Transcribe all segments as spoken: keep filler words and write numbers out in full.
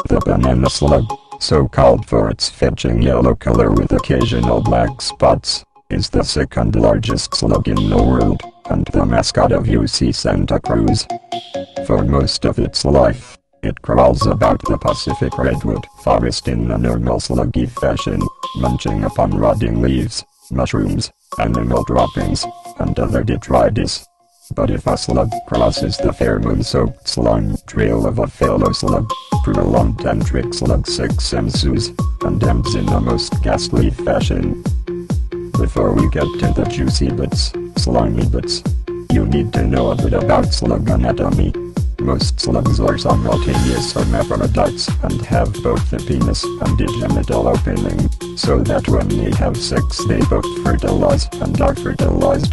The banana slug, so called for its fetching yellow color with occasional black spots, is the second largest slug in the world, and the mascot of U C Santa Cruz. For most of its life, it crawls about the Pacific redwood forest in a normal sluggy fashion, munching upon rotting leaves, mushrooms, animal droppings, and other detritus. But if a slug crosses the pheromone-soaked slime trail of a fellow slug, prolonged tantric slug sex ensues, and ends in the most ghastly fashion. Before we get to the juicy bits, slimy bits, you need to know a bit about slug anatomy. Most slugs are simultaneous hermaphrodites and have both the penis and the genital opening, so that when they have sex they both fertilize and are fertilized.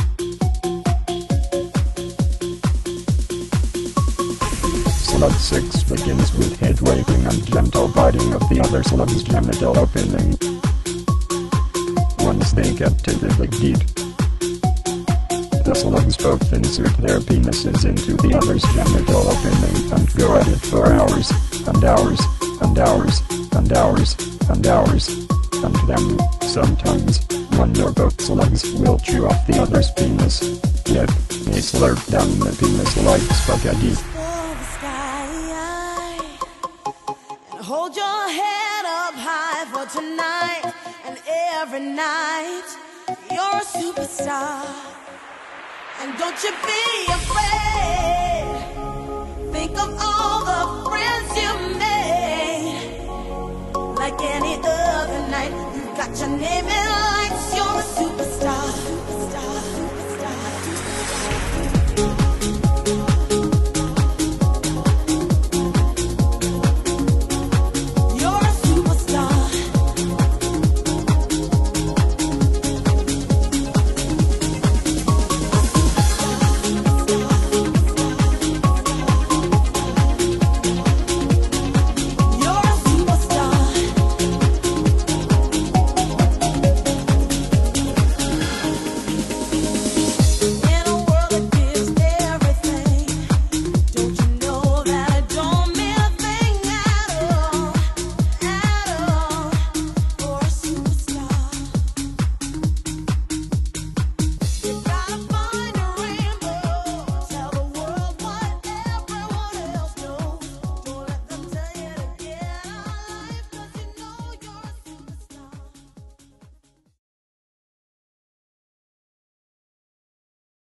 Slug six begins with head waving and gentle biting of the other slug's genital opening. Once they get to the big deed, the slugs both insert their penises into the other's genital opening and go at it for hours, and hours, and hours, and hours, and hours. And then, sometimes, one or both slugs will chew off the other's penis. Yep, they slurp down the penis like spaghetti. Hold your head up high for tonight, and every night you're a superstar. And don't you be afraid, think of all the friends you made. Like any other night, you got your name in